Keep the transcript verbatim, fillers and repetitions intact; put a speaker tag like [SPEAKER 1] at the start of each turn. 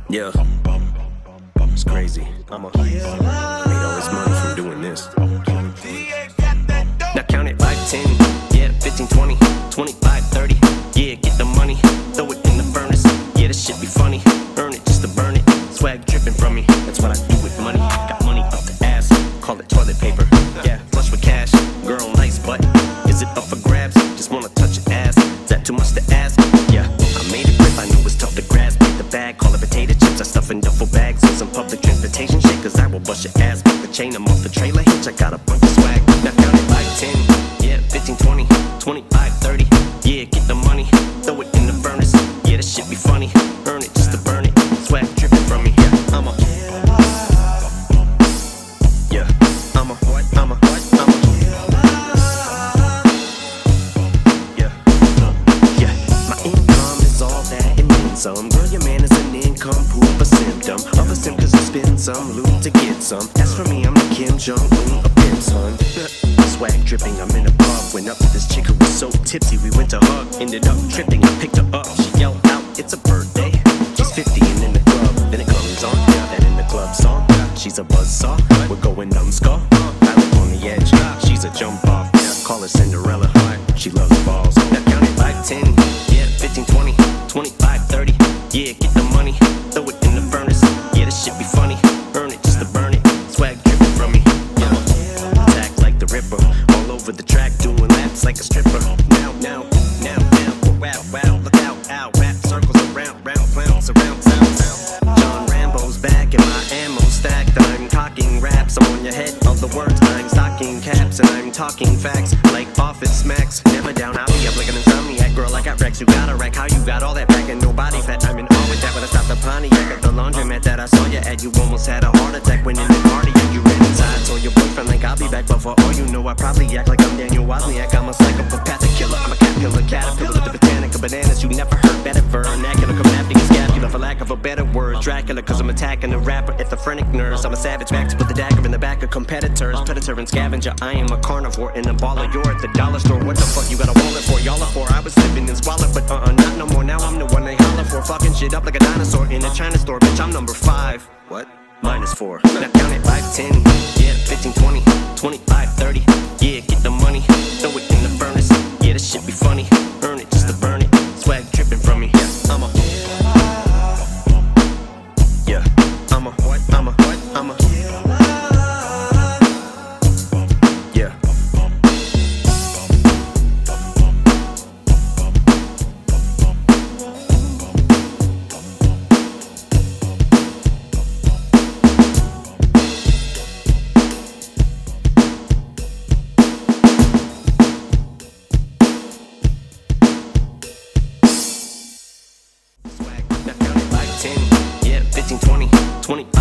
[SPEAKER 1] Yeah, it's crazy. I'ma made all this money from doing this. Now count it, five, ten, yeah, fifteen, twenty, twenty-five, thirty. Yeah, get the money, throw it in the furnace. Yeah, this shit be funny, earn it just to burn it. Swag dripping from me, that's what I do with money. Got money up the ass, call it toilet paper. Yeah, flush with cash, girl nice, but is it up for grabs? Just wanna touch your ass, is that too much to ask? Yeah, I made it grip, I know it's tough to grasp. Take the bag, call it potato chips, I stuff in duffel bags. And some public transportation shit, cause I will bust your ass. Put the chain, I'm off the trailer hitch, I got a bunch of swag. Now count it, like ten, yeah, fifteen, twenty, twenty-five, thirty. Yeah, get the money, throw it in the furnace. Yeah, this shit be funny, earn it just to burn it. Swag dripping from me, yeah, I'm a Yeah, I'm a what, I'm a what, I'm a Yeah, yeah, my income is all that it means some. Girl, your man is an income proof, a symptom of a sim, cause you spend some loot to get some. As for me, I'm the Kim Jong-un, a pimp son. Swag dripping, I'm in a pub. Went up to this chick who was so tipsy, we went to hug. Ended up tripping, I picked her up. She yelled out, it's a birthday. She's fifty and in the club, then it comes on. That in the club song, she's a buzzsaw. We're going numbskull, I live on the edge. She's a jump off, call her Cinderella. She loves balls. Now count it, five, ten, yeah, fifteen, twenty, twenty-five, thirty. Yeah, get the money, throw it in the furnace. Yeah, this shit be funny, earn it just to burn it. Swag dripping from me, yeah. Attack like the Ripper, all over the track doing laps like a stripper. Now, now, now, now, wow, wow, look out, ow, rap circles around, round, clowns around, sound, sound. John Rambo's back and my ammo stacked. I'm talking raps, I'm on your head of the words. I'm stocking caps and I'm talking facts like office smacks. Never down, I'll be up like an insomniac. Girl, I got Rex, you got a rack. How you got all that back and no body fat? I'm in awe with that when I stopped the Pontiac at the laundromat that I saw you at. You almost had a heart attack when in the party and you ran inside. Told your boyfriend like I'll be back, but for all you know I probably act like I'm Daniel Wozniak. I'm a psychopathic killer, I'm a cat killer, caterpillar with the botanica bananas. You never heard better vernacular, come after your scapula for lack of a better word. Dracula, cause I'm attacking a rapper at the phrenic nurse. I'm a savage back to put the dagger in the back of competitors. Predator and scavenger, I am a carnivore and a baller. You're at the dollar store, what the fuck you got a wallet for? Y'all are for, I was living in squalor, but uh-uh, not no more. Now I'm the one they holler for, fucking shit up like a dinosaur in a China store. Bitch, I'm number five. What? Minus four. Now count it, five, ten, yeah, fifteen, twenty, twenty-five, thirty. Yeah, get the money, throw it in the furnace. Yeah, this shit be funny, earn it just to burn it. Swag dripping from me, yeah, I'm a Yeah, I'm a what, I'm a what, I'm a Yeah. Swag, now count it, like ten, yeah, fifteen, twenty, twenty.